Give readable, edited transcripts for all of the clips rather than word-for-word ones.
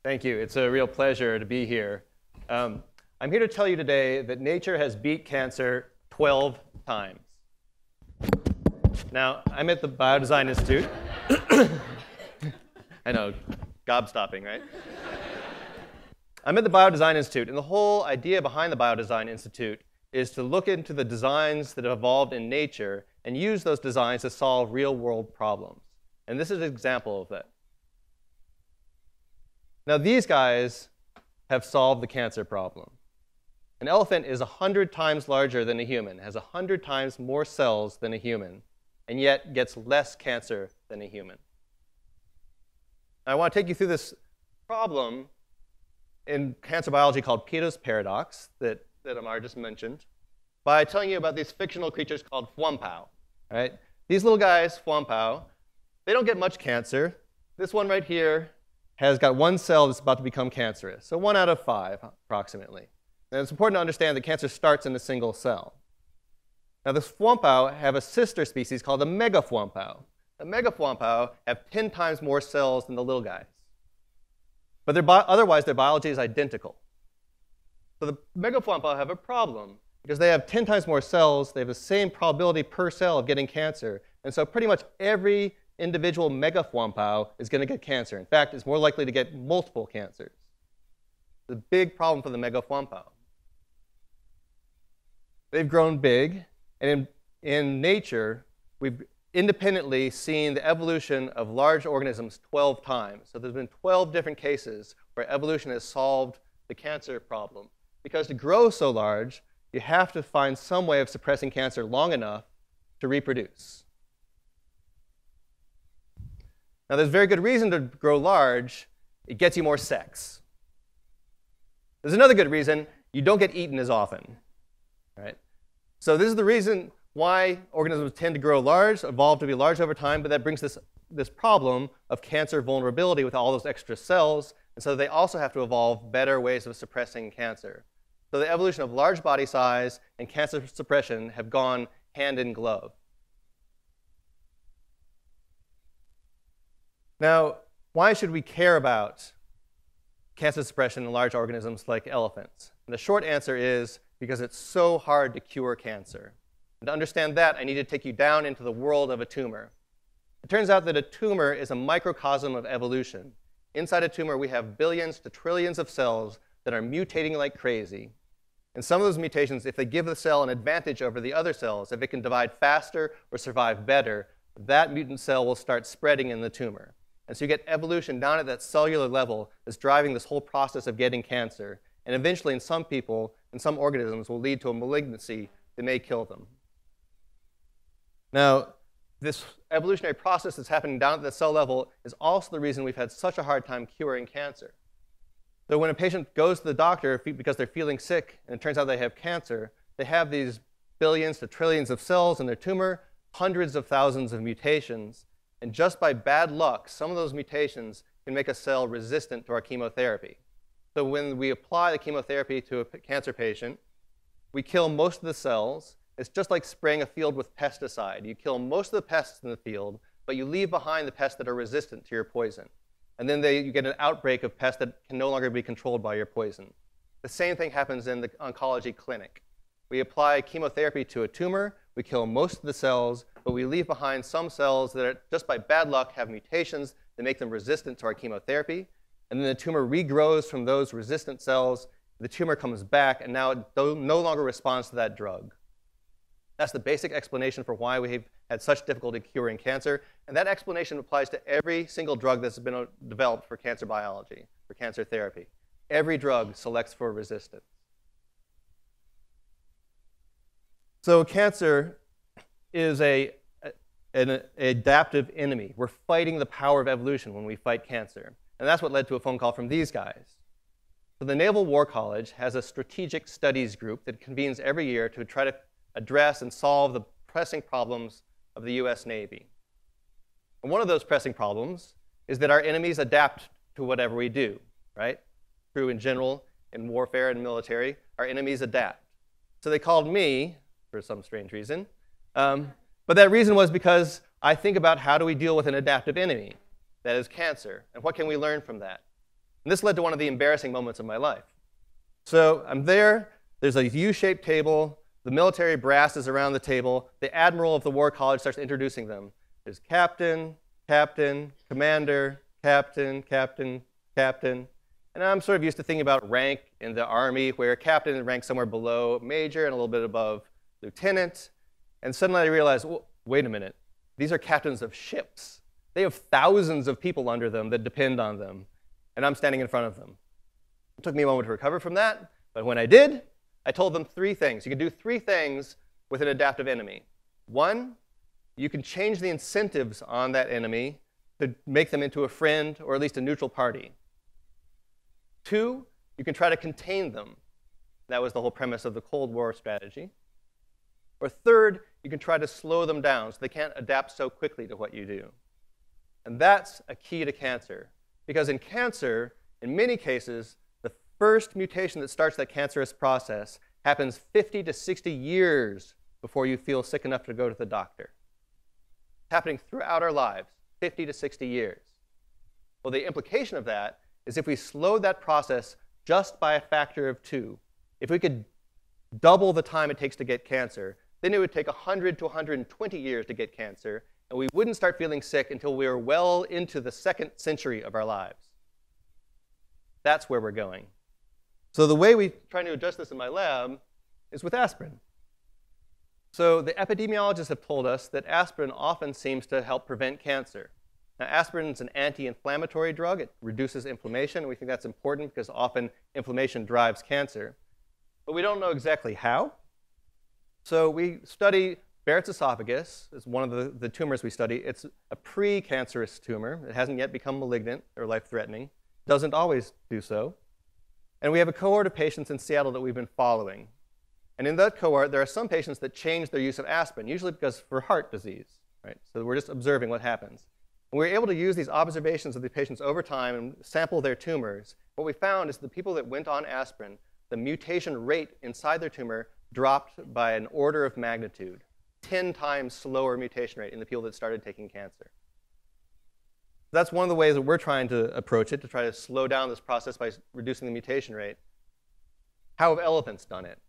Thank you. It's a real pleasure to be here. I'm here to tell you today that nature has beat cancer 12 times. Now, I'm at the Biodesign Institute. I know, gobstopping, right? I'm at the Biodesign Institute, and the whole idea behind the Biodesign Institute is to look into the designs that have evolved in nature and use those designs to solve real-world problems. And this is an example of that. Now, these guys have solved the cancer problem. An elephant is 100 times larger than a human, has 100 times more cells than a human, and yet gets less cancer than a human. Now, I want to take you through this problem in cancer biology called Peto's paradox that Amar just mentioned by telling you about these fictional creatures called Fwumpao. Right? These little guys, Fwumpao, they don't get much cancer. This one right here has got one cell that's about to become cancerous. So 1 out of 5, approximately. And it's important to understand that cancer starts in a single cell. Now, the Fwumpao have a sister species called the Megafwumpao. The Megafwumpao have 10 times more cells than the little guys. But otherwise, their biology is identical. So the Megafwumpao have a problem because they have 10 times more cells. They have the same probability per cell of getting cancer. And so pretty much every individual Megafwumpao is going to get cancer. In fact, it's more likely to get multiple cancers. It's a big problem for the Megafwumpao. They've grown big. And in nature, we've independently seen the evolution of large organisms 12 times. So there's been 12 different cases where evolution has solved the cancer problem. Because to grow so large, you have to find some way of suppressing cancer long enough to reproduce. Now, there's very good reason to grow large. It gets you more sex. There's another good reason. You don't get eaten as often. Right? So this is the reason why organisms tend to grow large, evolve to be large over time, but that brings this problem of cancer vulnerability with all those extra cells. And so they also have to evolve better ways of suppressing cancer. So the evolution of large body size and cancer suppression have gone hand in glove. Now, why should we care about cancer suppression in large organisms like elephants? And the short answer is because it's so hard to cure cancer. And to understand that, I need to take you down into the world of a tumor. It turns out that a tumor is a microcosm of evolution. Inside a tumor, we have billions to trillions of cells that are mutating like crazy. And some of those mutations, if they give the cell an advantage over the other cells, if it can divide faster or survive better, that mutant cell will start spreading in the tumor. And so you get evolution down at that cellular level that's driving this whole process of getting cancer. And eventually, in some people, in some organisms, will lead to a malignancy that may kill them. Now, this evolutionary process that's happening down at the cell level is also the reason we've had such a hard time curing cancer. So when a patient goes to the doctor because they're feeling sick and it turns out they have cancer, they have these billions to trillions of cells in their tumor, hundreds of thousands of mutations. And just by bad luck, some of those mutations can make a cell resistant to our chemotherapy. So when we apply the chemotherapy to a cancer patient, we kill most of the cells. It's just like spraying a field with pesticide. You kill most of the pests in the field, but you leave behind the pests that are resistant to your poison. And then you get an outbreak of pests that can no longer be controlled by your poison. The same thing happens in the oncology clinic. We apply chemotherapy to a tumor. We kill most of the cells, but we leave behind some cells that, just by bad luck, have mutations that make them resistant to our chemotherapy. And then the tumor regrows from those resistant cells. The tumor comes back, and now it no longer responds to that drug. That's the basic explanation for why we've had such difficulty curing cancer. And that explanation applies to every single drug that's been developed for cancer biology, for cancer therapy. Every drug selects for resistance. So cancer is an adaptive enemy. We're fighting the power of evolution when we fight cancer. And that's what led to a phone call from these guys. So the Naval War College has a strategic studies group that convenes every year to try to address and solve the pressing problems of the US Navy. And one of those pressing problems is that our enemies adapt to whatever we do, right? True in general, in warfare and military, our enemies adapt. So they called me, for some strange reason. But that reason was because I think about how do we deal with an adaptive enemy, that is cancer, and what can we learn from that? And this led to one of the embarrassing moments of my life. So I'm there. There's a U-shaped table. The military brass is around the table. The admiral of the war college starts introducing them. There's captain, captain, commander, captain, captain, captain. And I'm sort of used to thinking about rank in the Army, where captain ranks somewhere below major and a little bit above lieutenant. And suddenly I realized, well, wait a minute. These are captains of ships. They have thousands of people under them that depend on them. And I'm standing in front of them. It took me a moment to recover from that. But when I did, I told them 3 things. You can do 3 things with an adaptive enemy. 1, you can change the incentives on that enemy to make them into a friend or at least a neutral party. 2, you can try to contain them. That was the whole premise of the Cold War strategy. Or 3rd, you can try to slow them down so they can't adapt so quickly to what you do. And that's a key to cancer. Because in cancer, in many cases, the first mutation that starts that cancerous process happens 50 to 60 years before you feel sick enough to go to the doctor. It's happening throughout our lives, 50 to 60 years. Well, the implication of that is if we slowed that process just by a factor of 2, if we could double the time it takes to get cancer, then it would take 100 to 120 years to get cancer, and we wouldn't start feeling sick until we were well into the 2nd century of our lives. That's where we're going. So the way we try to adjust this in my lab is with aspirin. So the epidemiologists have told us that aspirin often seems to help prevent cancer. Now, aspirin is an anti-inflammatory drug. It reduces inflammation, and we think that's important because often inflammation drives cancer. But we don't know exactly how. So we study Barrett's esophagus. It's one of the tumors we study. It's a pre-cancerous tumor. It hasn't yet become malignant or life-threatening. Doesn't always do so. And we have a cohort of patients in Seattle that we've been following. And in that cohort, there are some patients that change their use of aspirin, usually because for heart disease, right? So we're just observing what happens. And we're able to use these observations of the patients over time and sample their tumors. What we found is the people that went on aspirin, the mutation rate inside their tumor dropped by an order of magnitude, 10 times slower mutation rate in the people that started taking cancer. That's one of the ways that we're trying to approach it, to try to slow down this process by reducing the mutation rate. How have elephants done it?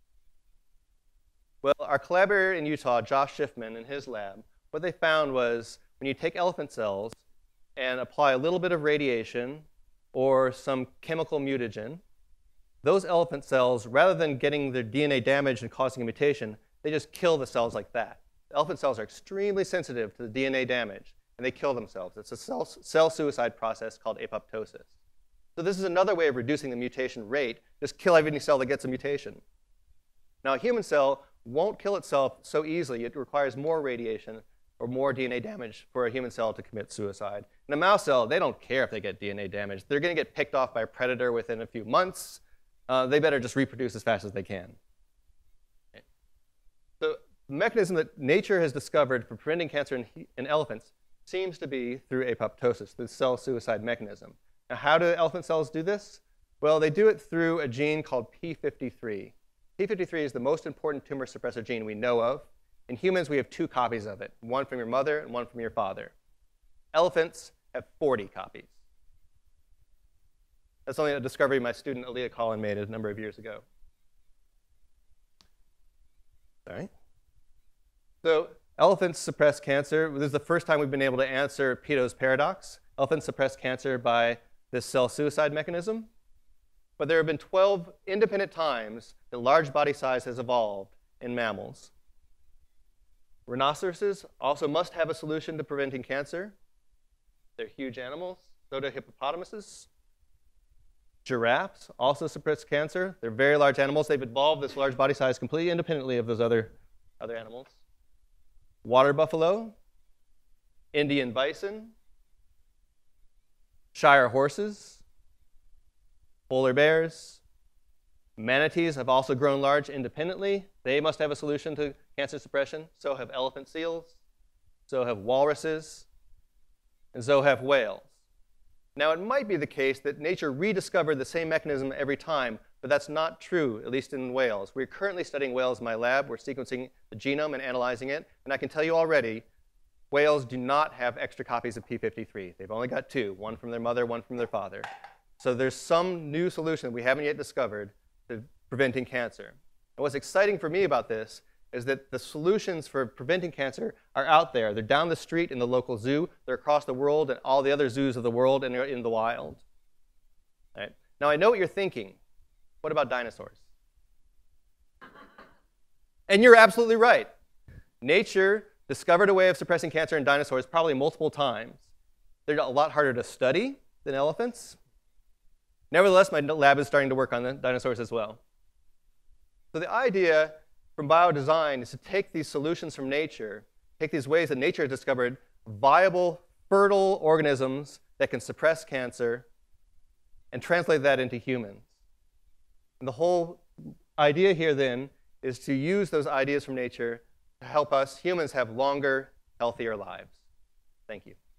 Well, our collaborator in Utah, Josh Schiffman, in his lab, what they found was when you take elephant cells and apply a little bit of radiation or some chemical mutagen, those elephant cells, rather than getting their DNA damaged and causing a mutation, they just kill the cells like that. The elephant cells are extremely sensitive to the DNA damage, and they kill themselves. It's a cell suicide process called apoptosis. So this is another way of reducing the mutation rate. Just kill every cell that gets a mutation. Now, a human cell won't kill itself so easily. It requires more radiation or more DNA damage for a human cell to commit suicide. In a mouse cell, they don't care if they get DNA damage. They're going to get picked off by a predator within a few months. They better just reproduce as fast as they can. Okay. So the mechanism that nature has discovered for preventing cancer in elephants seems to be through apoptosis, the cell suicide mechanism. Now, how do elephant cells do this? Well, they do it through a gene called p53. p53 is the most important tumor suppressor gene we know of. In humans, we have 2 copies of it, one from your mother and one from your father. Elephants have 40 copies. That's only a discovery my student Aaliyah Collin made a number of years ago. All right. So elephants suppress cancer. This is the first time we've been able to answer Peto's paradox. Elephants suppress cancer by this cell suicide mechanism. But there have been 12 independent times that large body size has evolved in mammals. Rhinoceroses also must have a solution to preventing cancer. They're huge animals. So do hippopotamuses. Giraffes also suppress cancer. They're very large animals. They've evolved this large body size completely independently of those other animals. Water buffalo, Indian bison, Shire horses, polar bears, manatees have also grown large independently. They must have a solution to cancer suppression. So have elephant seals. So have walruses. And so have whales. Now, it might be the case that nature rediscovered the same mechanism every time, but that's not true, at least in whales. We're currently studying whales in my lab. We're sequencing the genome and analyzing it. And I can tell you already, whales do not have extra copies of p53. They've only got 2, one from their mother, one from their father. So there's some new solution that we haven't yet discovered to preventing cancer. And what's exciting for me about this is that the solutions for preventing cancer are out there. They're down the street in the local zoo. They're across the world and all the other zoos of the world, and they're in the wild. All right. Now, I know what you're thinking. What about dinosaurs? And you're absolutely right. Nature discovered a way of suppressing cancer in dinosaurs probably multiple times. They're a lot harder to study than elephants. Nevertheless, my lab is starting to work on the dinosaurs as well. So the idea from biodesign is to take these solutions from nature, take these ways that nature has discovered, viable, fertile organisms that can suppress cancer, and translate that into humans. And the whole idea here then is to use those ideas from nature to help us humans have longer, healthier lives. Thank you.